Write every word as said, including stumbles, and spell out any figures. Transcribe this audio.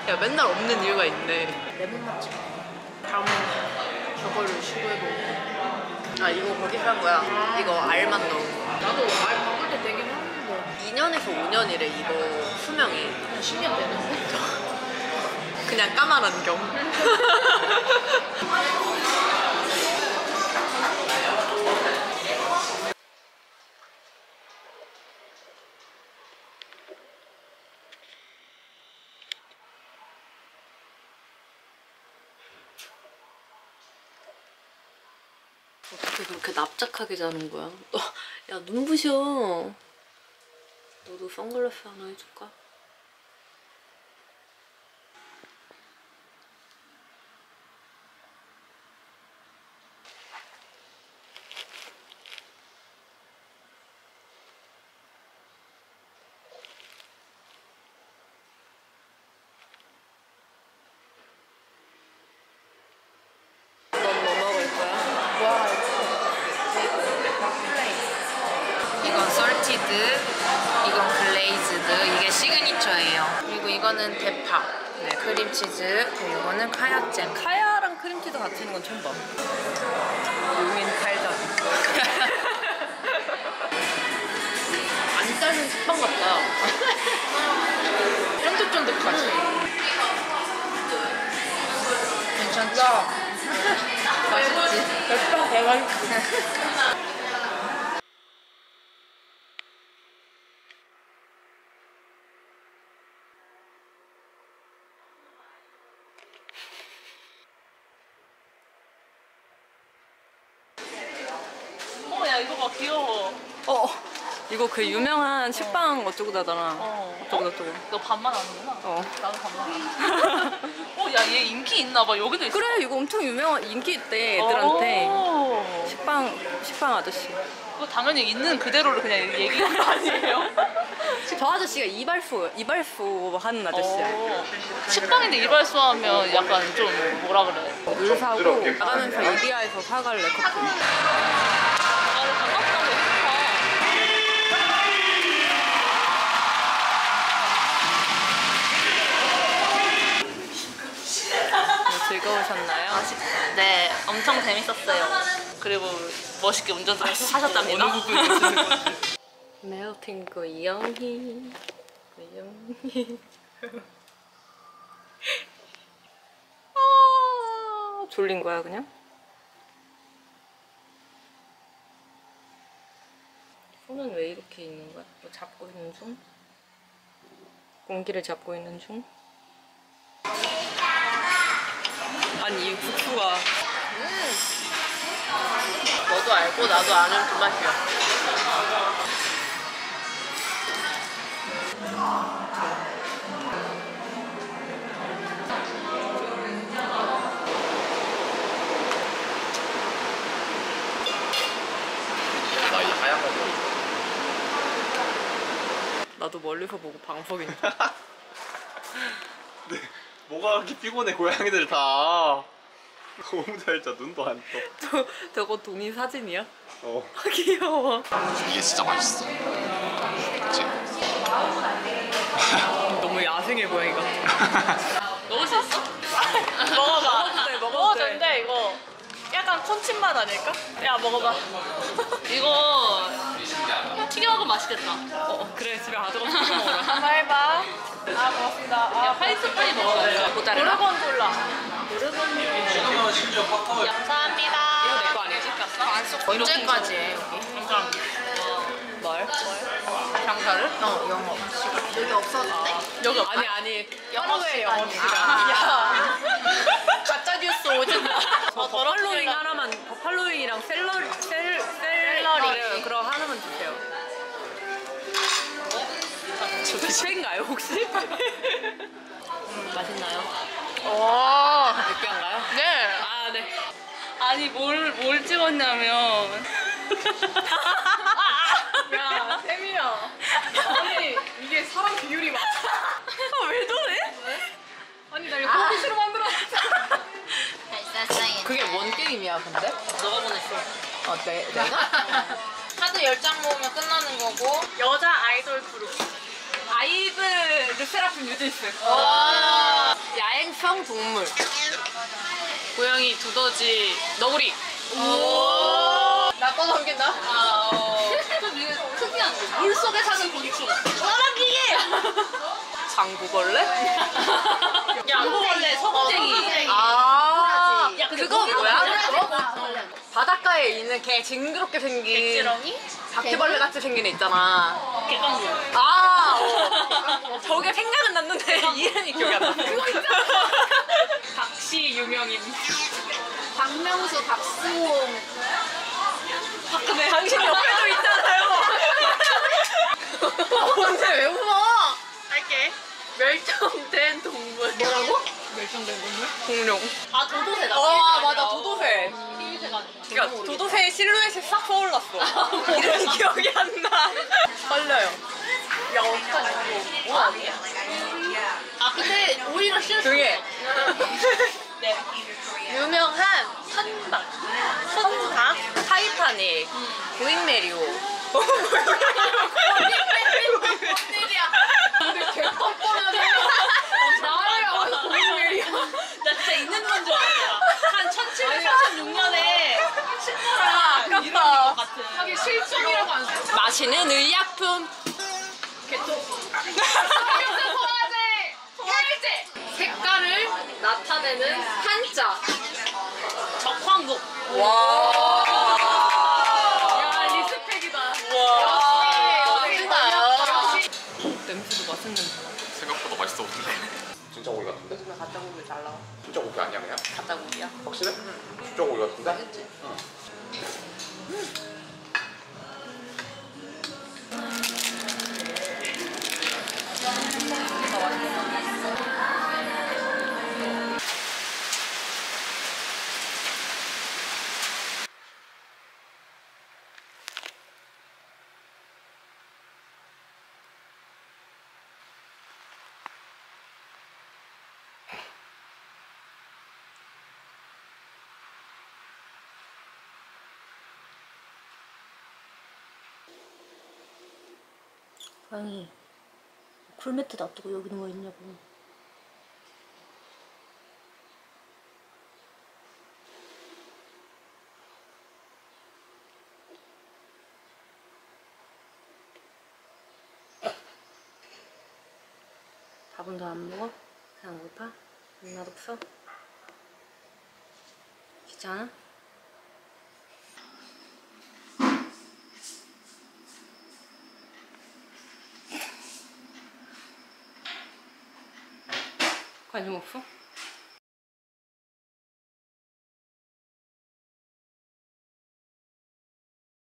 야 맨날 없는 이유가 있네. 레몬 맛집. 다음은 저거를 시도해보고. 아 이거 거기 산 거야. 아. 이거 알만 넣은 거. 나도 알 바꿀 때 되긴 하는데 이 년에서 오 년이래 이거 수명이. 그냥 십 년 되는데? 그냥 까만 안경. 어떻게 그렇게 납작하게 자는 거야? 너, 야 눈부셔. 너도 선글라스 하나 해줄까? 이건 솔티드, 이건 글레이즈드, 이게 시그니처예요. 그리고 이거는 대파, 네, 크림치즈, 그리고 이거는 카야잼. 카야랑 크림치즈 같이 있는 건 처음 봐. 용인 칼잡이. 안 자른 식빵 같다. 쫀득쫀득하지? 괜찮죠? 맛있지? 대파 대박. 야 이거 봐 귀여워. 어 이거 그 유명한 식빵 어쩌고 다잖아. 어 어쩌고 저쩌고. 너 반만 아는구나? 어 나도 반만 알아. 어, 야, 얘 인기 있나 봐. 여기도 있어. 그래 이거 엄청 유명한 인기 있대 애들한테. 식빵 식빵 아저씨. 그거 당연히 있는 그대로를 그냥 얘기한 거 아니에요? 저 아저씨가 이발소 이발소 하는 아저씨야. 어, 식당인데 이발소 하면 약간 좀 뭐라 그래. 물 사고 나가면서 이디야에서 사갈래 커피. 즐거우셨나요? 네, 엄청 재밌었어요. 그리고 멋있게 운전도 하셨답니다. 어느 부분이 멋있는 건지. 멜팅 고양이 고양이. 아, 졸린 거야 그냥? 손은 왜 이렇게 있는 거야? 뭐 잡고 있는 중? 공기를 잡고 있는 중? 아니 이 국수가 음. 너도 알고 나도 아는 그 맛이야. 나 이 하얀 거 먹어. 나도 멀리서 보고 방석인데. 네, 뭐가 그렇게 피곤해 고양이들 다. 너무 잘 자. 눈도 안 떠. 저, 저거 동이 사진이야? 어. 귀여워. 이게 진짜 맛있어. 그치? 너무 야생의 고양이 같아. 먹을 수 있어? 먹어봐. 먹어도 돼, 먹어도 돼. 근데 이거 약간 콘칩맛 아닐까? 야 먹어봐. 이거 튀겨 먹으면 맛있겠다. 어, 그래 집에 가져가서 튀겨 먹어라. 한번 해봐. 아 고맙습니다. 아, 화이트파이 먹어요. 모짜렐라? 고르곤졸라. 감사합니다. 이거 내 거 아니지? 언제까지 해 여기? 감사합니다. 뭘? 장사를? 어 영업 시간. 여기 없었는데? 여기 아니 아니 영업 하루에 시간이야. 영업 시간. 야 가짜 뉴스 오지 마. 저 버팔로잉 하나만 버팔로잉이랑 샐러리 셀 샐러리 그래, 그럼 하나만 주세요. 저 대체인가요 혹시? 음, 맛있나요? 와. 느끼한가요? 네. 아 네. 아니 뭘 뭘 찍었냐면. 야 세미야. 아니 이게 사람 비율이 맞아? 아, 왜 저래? 아니 나 이거 호기심으로 만들었어. 그게 뭔 게임이야 근데? 너가 보냈어. 어 내, 내가? 카드 열 장 모으면 끝나는 거고. 여자 아이돌 그룹. 아이브 르세라핌 뉴진스. 와. 야행성 동물. 고양이, 두더지, 너구리. 나꺼 넘긴다. 아, 어. 좀 이게 특이한 거. 물 속에 사는 곤충. 사람기계. 장구벌레? 양고벌레, 서구쟁이. 아, 야, 근데 그거 거기가 뭐야? 뭐야? 바닷가에 있는 개 징그럽게 생긴 백지렁이? 바퀴벌레 같이 생긴 애 있잖아. 개깡구. 아, 어. 저게 생각은 났는데 이름이 기억이 안 나. 박씨 유명인. 박명수, 박수홍. 박근혜. 당신 옆에도 있잖아요. 근데 왜 웃어? 할게. 멸종된 동물. 뭐라고? 멸종된 동물? 공룡. 아, 도도새다. 어, 맞아, 도도새. 흰새가. 그러니까 도도새의 실루엣이 싹 떠올랐어. 이름이 기억이 안 나. 떨려요. 야, 어떡하냐, 이거. 뭐 아니야? 아, 근데 오히려 싫어. 조용히 해. 네. 유명한 선박. 선박? 타이타닉, 고잉 메리오. 나 진짜 있는 건 줄 알았어. 한 천칠백삼십육 년에 아, 친구랑 이런 것 아깝다. 같은. 하긴 실종이라고 안 써. 마시는 의약품. 소화제. 소화제. 색깔을 나타내는 한자. 적황국. 와. 야 리스펙이다. 와. 역시. 냄새도 맛있는 냄새. 생각보다 맛있어 보이는데. 진짜 고기 같은데? 요즘에 가짜 고기 잘 나와. 진짜 고기 아니야 그냥? 가짜 고기야. 확실해? 진짜 고기 같은데? 고양이 쿨매트 놔두고 여기 누워 있냐고. 밥은 더 안 먹어? 배 안 고파? 눈맛 없어? 귀찮아? 관심 없어?